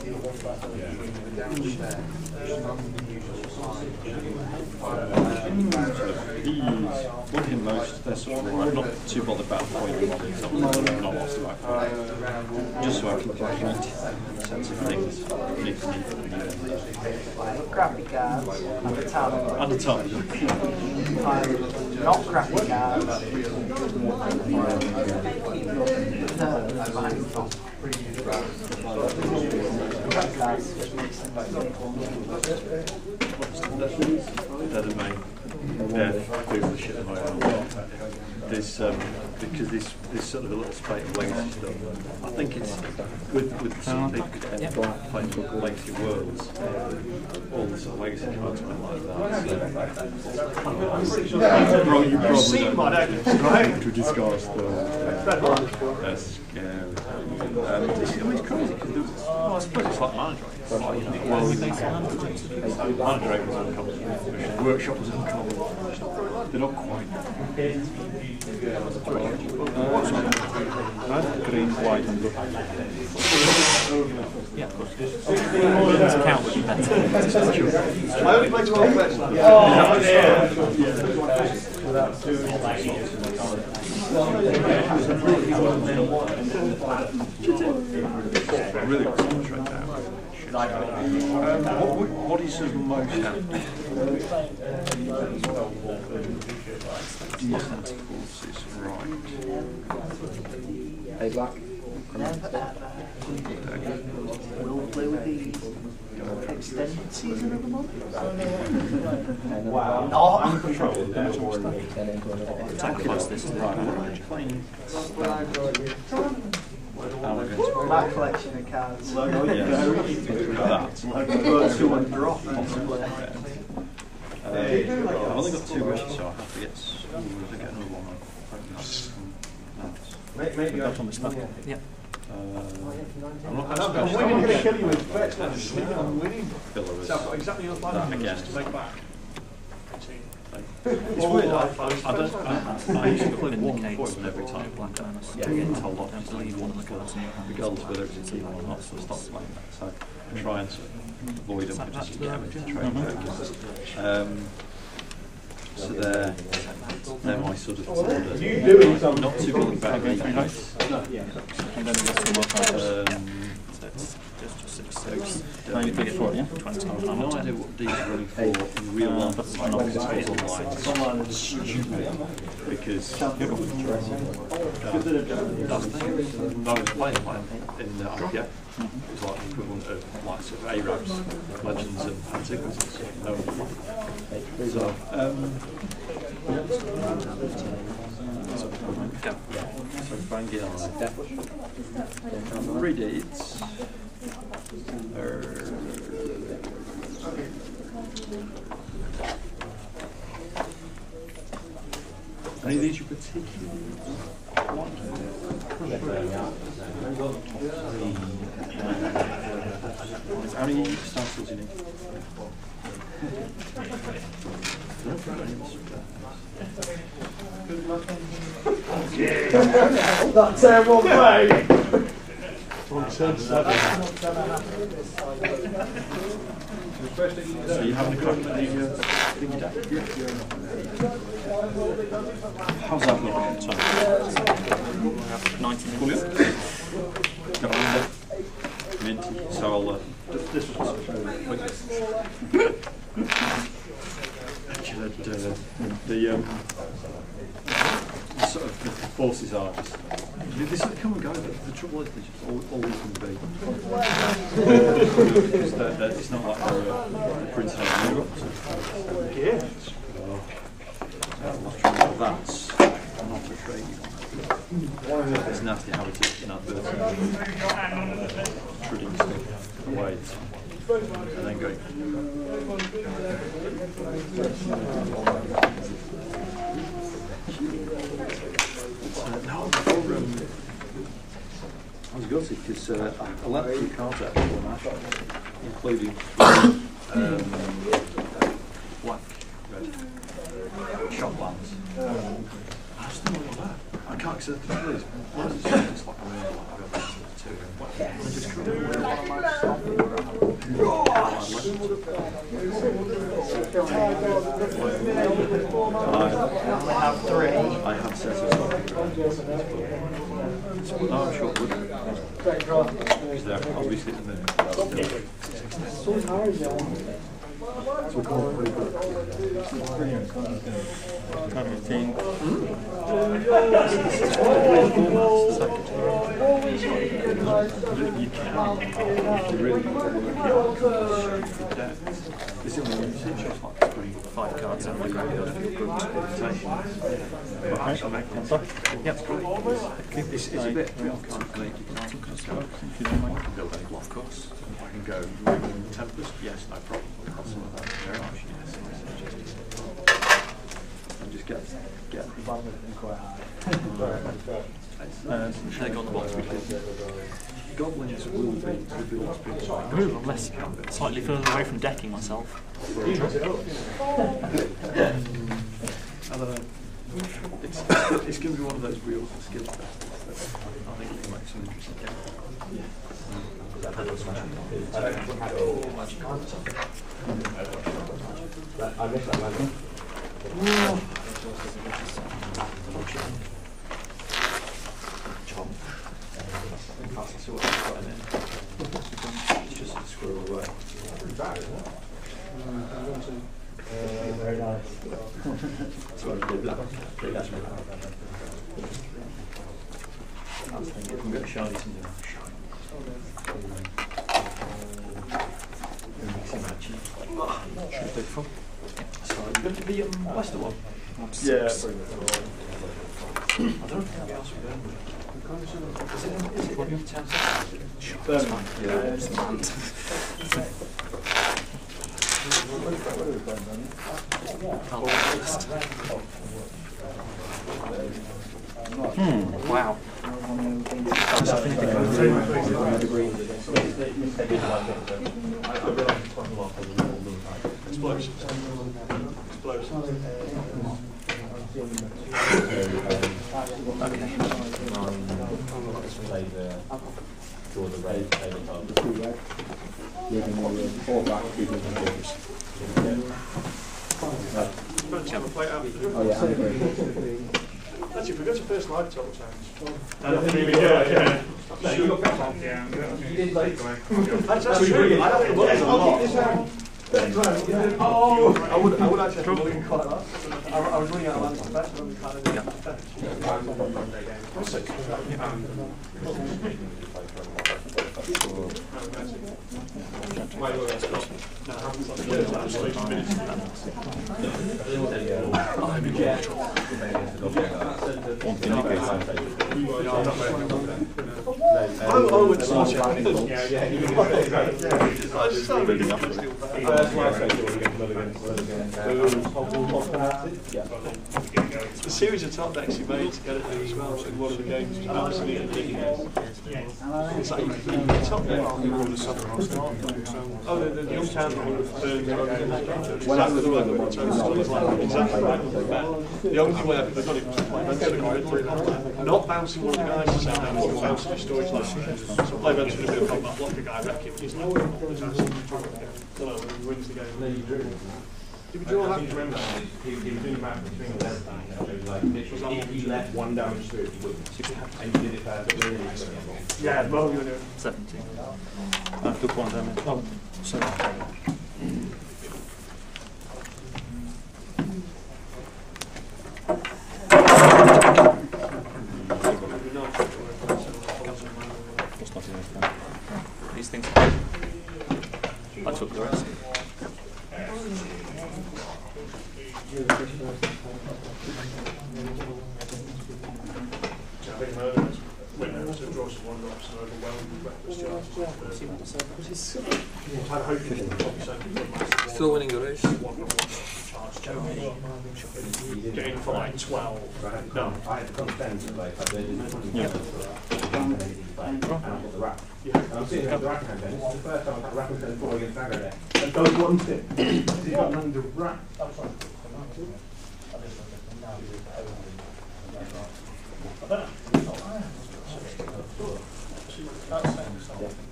With him most, they're sort of I'm not too bothered about the point of something not lost about just so I can complete sense of things. Crappy cards and a ton. And a ton. Not crappy cards. They're the main. Yeah, doing the shit at the moment. There's because this sort of a little spate of legacy stuff. I think it's with some big playing legacy worlds, all the sort of legacy cards went like that. So, you probably to discuss that's scary. It's crazy because I suppose it's like Mandrake. Mandrake was uncommon. Workshop was uncommon. They're not quite. Green, white and blue. Yeah, of course. This account would be better. I only play 12 bets. I really concentrate now. What is the most happy? Tentacles is right. Hey, Black. We'll play with the extended season of the month. Wow. No, I'm controlling. This is my collection of cards. That. I've only got 2 wishes, so I have to get another one. Maybe that's on the stuff. Yeah. I'm not I'm going to kill you with bets now. I'm winning. So I've got exactly your plan to make back. It's weird. I used to play one point every time. Black Ernest. Yeah, getting told off Don't believe one of the cards in your hand. regardless whether it's a team or not, so I stop playing that. So I try and sort of avoid them because you damage and trade tokens. So they're my sort of order. Not too bothered about the price. And then it gets to work out. Now you pick 4, yeah? 20. I have no idea what these are running for in real life. That's not online. It's stupid because that's the thing. I was playing in the RPA. It was like the equivalent of like sort of Arabs, Legends and Antiquities. So, so bang it on. 3 dates. Any of these you particularly want? How many stencils do you need? That's everyone play. So you having a crack at the how's that looking? So, 90 Julio? Got one there. Minty. So I'll this was actually the sort of the forces are just they sort of come and go, but the trouble is they just always can be. It's not like they're Prince of Europe. Yeah. That's not a trade. It's nasty how it is inadvertent. Trading stuff away and then going. I was gutted because I let a few cards out before match, including black, red, shotlands. I just don't know that. I can't accept the please. Why is it just like a real like I just can't. We have 3. I have said so. No, I'm sure it would. Because they're obviously in the you can. You really Is it one like 5 cards in the graveyard for your group. Yep. It's a bit calculated. If you don't mind. I can build any of course. I can go Tempest, yes, no problem. Some of that very much, yes. And just get They go on the box. Goblins will be rebuilt. Move unless slightly further away from decking myself. I don't know. It's going to be one of those real skill tests. I think it makes some interesting games. I miss that landing. That's what I've got in it. It's just a squirrel away. Very nice. So I did that. That's me. I was thinking, if we get shiny something like shiny. Mixing matching. Should we take from? Sorry, you got the Western one? Yeah. I don't think I'll be asked for them. Is it one of 10 Wow. Explosions. Actually, if we go to first live total change. Yeah. That's true. I have to look at a lot. I would actually have to look quite a lot. I was running out of land to best when we kind the series of top decks you made to get it there as well in one of the games was absolutely ridiculous. It's like the top deck. Oh, the young candle exactly the way the total is like exactly right. The only way I could have done it was to play Venture in the middle, not bouncing one of the guys to say no, but bouncing a storage line. So play Venture in a bit of combat, block the guy, wreck him, he's like, he wins the game. Did we draw that? Remember? He was doing the map between the left like he left one down the street, and he did it perfectly. Yeah, Mo, you were doing 17. I took one damage. Oh, sorry. These things. I took the rest. Still winning the race. getting for like 12. No. I had to contend like I did. I'm sitting at the rack hand then. It's the first time I've got rack and 4 against Aggregate. And those ones it. He's got none to rack. I don't know.